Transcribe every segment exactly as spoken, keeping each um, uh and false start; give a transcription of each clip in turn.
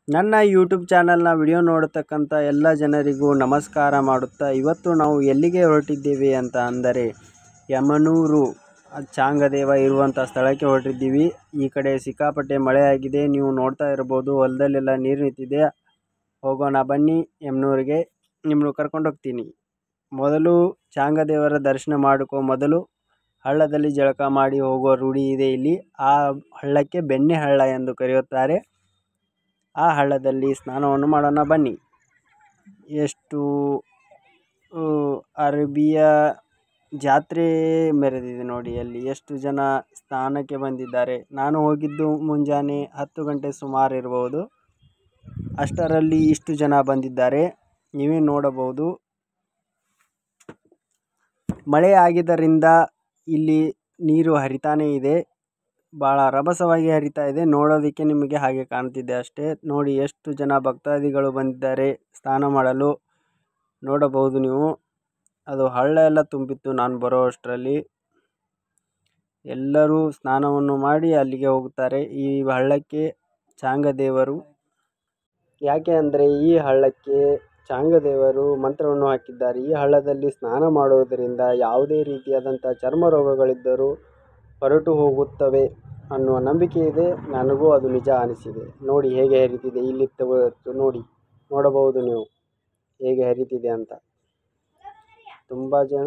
ನನ್ನ ಯೂಟ್ಯೂಬ್ ಚಾನಲ್ನ ವಿಡಿಯೋ ನೋಡತಕ್ಕಂಥ ಎಲ್ಲ ಜನರಿಗೂ ನಮಸ್ಕಾರ ಮಾಡುತ್ತಾ ಇವತ್ತು ನಾವು ಎಲ್ಲಿಗೆ ಹೊರಟಿದ್ದೀವಿ ಅಂತ ಅಂದರೆ ಯಮನೂರು ಚಾಂಗದೇವ ಇರುವಂಥ ಸ್ಥಳಕ್ಕೆ ಹೊರಟಿದ್ದೀವಿ. ಈ ಕಡೆ ಸಿಕ್ಕಾಪಟ್ಟೆ ಮಳೆಯಾಗಿದೆ, ನೀವು ನೋಡ್ತಾ ಇರ್ಬೋದು. ಹೊಲದಲ್ಲೆಲ್ಲ ನೀರು ನಿಂತಿದೆ. ಹೋಗೋಣ ಬನ್ನಿ ಯಮನೂರಿಗೆ, ನಿಮ್ಮನ್ನು ಕರ್ಕೊಂಡು ಹೋಗ್ತೀನಿ. ಮೊದಲು ಚಾಂಗದೇವರ ದರ್ಶನ ಮಾಡಿಕೊ ಮೊದಲು ಹಳ್ಳದಲ್ಲಿ ಜಳಕ ಮಾಡಿ ಹೋಗುವ ರೂಢಿ ಇದೆ ಇಲ್ಲಿ. ಆ ಹಳ್ಳಕ್ಕೆ ಬೆಣ್ಣೆ ಹಳ್ಳ ಎಂದು ಕರೆಯುತ್ತಾರೆ. ಆ ಹಳ್ಳದಲ್ಲಿ ಸ್ನಾನವನ್ನು ಮಾಡೋಣ ಬನ್ನಿ. ಎಷ್ಟು ಅರಬಿಯ ಜಾತ್ರೆ ಮೆರೆದಿದೆ ನೋಡಿ, ಅಲ್ಲಿ ಎಷ್ಟು ಜನ ಸ್ನಾನಕ್ಕೆ ಬಂದಿದ್ದಾರೆ. ನಾನು ಹೋಗಿದ್ದು ಮುಂಜಾನೆ ಹತ್ತು ಗಂಟೆ ಸುಮಾರು ಇರಬಹುದು. ಅಷ್ಟರಲ್ಲಿ ಇಷ್ಟು ಜನ ಬಂದಿದ್ದಾರೆ, ನೀವೇ ನೋಡಬಹುದು. ಮಳೆ ಆಗಿದ್ದರಿಂದ ಇಲ್ಲಿ ನೀರು ಹರಿತಾನೇ ಇದೆ, ಭಾಳ ರಭಸವಾಗಿ ಹರಿತಾ ಇದೆ. ನೋಡೋದಕ್ಕೆ ನಿಮಗೆ ಹಾಗೆ ಕಾಣ್ತಿದೆ ಅಷ್ಟೇ. ನೋಡಿ ಎಷ್ಟು ಜನ ಭಕ್ತಾದಿಗಳು ಬಂದಿದ್ದಾರೆ ಸ್ನಾನ ಮಾಡಲು, ನೋಡಬಹುದು ನೀವು. ಅದು ಹಳ್ಳ ಎಲ್ಲ ತುಂಬಿತ್ತು ನಾನು ಬರೋ ಅಷ್ಟರಲ್ಲಿ. ಎಲ್ಲರೂ ಸ್ನಾನವನ್ನು ಮಾಡಿ ಅಲ್ಲಿಗೆ ಹೋಗುತ್ತಾರೆ. ಈ ಹಳ್ಳಕ್ಕೆ ಚಾಂಗದೇವರು, ಯಾಕೆ ಅಂದರೆ ಈ ಹಳ್ಳಕ್ಕೆ ಚಾಂಗದೇವರು ಮಂತ್ರವನ್ನು ಹಾಕಿದ್ದಾರೆ. ಈ ಹಳ್ಳದಲ್ಲಿ ಸ್ನಾನ ಮಾಡುವುದರಿಂದ ಯಾವುದೇ ರೀತಿಯಾದಂಥ ಚರ್ಮ ರೋಗಗಳಿದ್ದರೂ ಹೊರಟು ಹೋಗುತ್ತವೆ ಅನ್ನುವ ನಂಬಿಕೆ ಇದೆ. ನನಗೂ ಅದು ನಿಜ ಅನಿಸಿದೆ. ನೋಡಿ ಹೇಗೆ ಹರಿತಿದೆ ಇಲ್ಲಿ ನೋಡಿ, ನೋಡಬಹುದು ನೀವು ಹೇಗೆ ಹರಿತಿದೆ ಅಂತ. ತುಂಬ ಜನ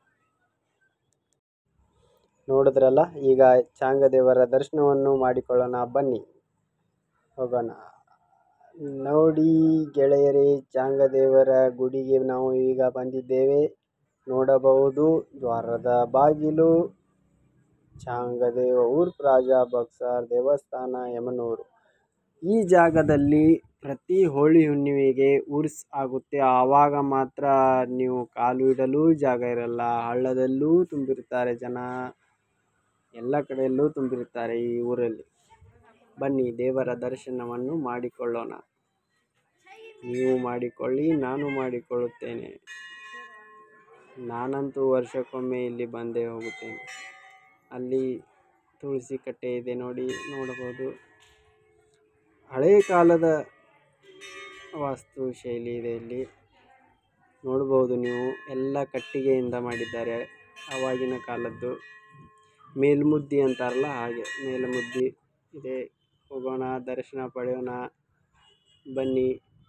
ನೋಡಿದ್ರಲ್ಲ. ಈಗ ಚಾಂಗದೇವರ ದರ್ಶನವನ್ನು ಮಾಡಿಕೊಳ್ಳೋಣ ಬನ್ನಿ, ಹೋಗೋಣ. ನೋಡಿ ಗೆಳೆಯರೇ, ಚಾಂಗದೇವರ ಗುಡಿಗೆ ನಾವು ಈಗ ಬಂದಿದ್ದೇವೆ. ನೋಡಬಹುದು ದ್ವಾರದ ಬಾಗಿಲು, ಚಾಂಗದೇವ ಉರ್ಫ್ ರಾಜ ಬಕ್ಸಾರ್ ದೇವಸ್ಥಾನ ಯಮನೂರು. ಈ ಜಾಗದಲ್ಲಿ ಪ್ರತಿ ಹೋಳಿ ಹುಣ್ಣಿಮೆಗೆ ಉರ್ಸ್ ಆಗುತ್ತೆ. ಆವಾಗ ಮಾತ್ರ ನೀವು ಕಾಲು ಇಡಲು ಜಾಗ ಇರಲ್ಲ. ಹಳ್ಳದಲ್ಲೂ ತುಂಬಿರುತ್ತಾರೆ ಜನ, ಎಲ್ಲ ಕಡೆಯಲ್ಲೂ ತುಂಬಿರುತ್ತಾರೆ ಈ ಊರಲ್ಲಿ. ಬನ್ನಿ ದೇವರ ದರ್ಶನವನ್ನು ಮಾಡಿಕೊಳ್ಳೋಣ. ನೀವು ಮಾಡಿಕೊಳ್ಳಿ, ನಾನು ಮಾಡಿಕೊಳ್ಳುತ್ತೇನೆ. ನಾನಂತೂ ವರ್ಷಕ್ಕೊಮ್ಮೆ ಇಲ್ಲಿ ಬಂದೇ ಹೋಗುತ್ತೇನೆ. ಅಲ್ಲಿ ತುಳಸಿ ಕಟ್ಟೆ ಇದೆ ನೋಡಿ, ನೋಡಬಹುದು. ಹಳೆಯ ಕಾಲದ ವಾಸ್ತು ಶೈಲಿ ಇದೆ ಇಲ್ಲಿ, ನೋಡಬಹುದು ನೀವು. ಎಲ್ಲ ಕಟ್ಟಿಗೆಯಿಂದ ಮಾಡಿದ್ದಾರೆ, ಆವಾಗಿನ ಕಾಲದ್ದು. ಮೇಲ್ಮುದ್ದಿ ಅಂತಾರಲ್ಲ ಹಾಗೆ ಮೇಲ್ಮುದ್ದಿ ಇದೆ. ಹೋಗೋಣ, ದರ್ಶನ ಪಡೆಯೋಣ ಬನ್ನಿ.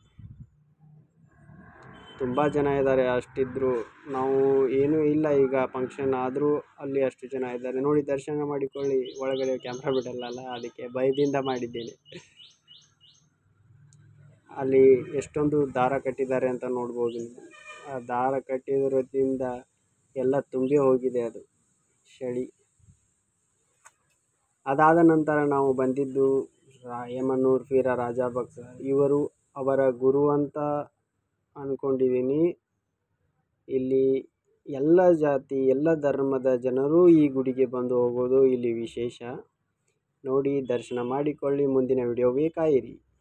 ತುಂಬ ಜನ ಇದ್ದಾರೆ. ಅಷ್ಟಿದ್ರು ನಾವು ಏನೂ ಇಲ್ಲ ಈಗ ಫಂಕ್ಷನ್, ಆದರೂ ಅಲ್ಲಿ ಅಷ್ಟು ಜನ ಇದ್ದಾರೆ ನೋಡಿ. ದರ್ಶನ ಮಾಡಿಕೊಳ್ಳಿ, ಒಳಗಡೆ ಕ್ಯಾಮ್ರಾ ಬಿಡಲ್ಲ, ಅದಕ್ಕೆ ಭಯದಿಂದ ಮಾಡಿದ್ದೇನೆ. ಅಲ್ಲಿ ಎಷ್ಟೊಂದು ದಾರ ಕಟ್ಟಿದ್ದಾರೆ ಅಂತ ನೋಡ್ಬೋದು. ಆ ದಾರ ಕಟ್ಟಿರೋದ್ರಿಂದ ಎಲ್ಲ ತುಂಬಿ ಹೋಗಿದೆ ಅದು ಚಳಿ. ಅದಾದ ನಂತರ ನಾವು ಬಂದಿದ್ದು ಯಮನೂರು ವೀರ ರಾಜ ಬಕ್ಸಾರ್. ಇವರು ಅವರ ಗುರು ಅಂತ ಅಂದ್ಕೊಂಡಿದ್ದೀನಿ. ಇಲ್ಲಿ ಎಲ್ಲ ಜಾತಿ ಎಲ್ಲ ಧರ್ಮದ ಜನರು ಈ ಗುಡಿಗೆ ಬಂದು ಹೋಗೋದು ಇಲ್ಲಿ ವಿಶೇಷ. ನೋಡಿ, ದರ್ಶನ ಮಾಡಿಕೊಳ್ಳಿ. ಮುಂದಿನ ವಿಡಿಯೋಗೆ ಕಾಯಿರಿ.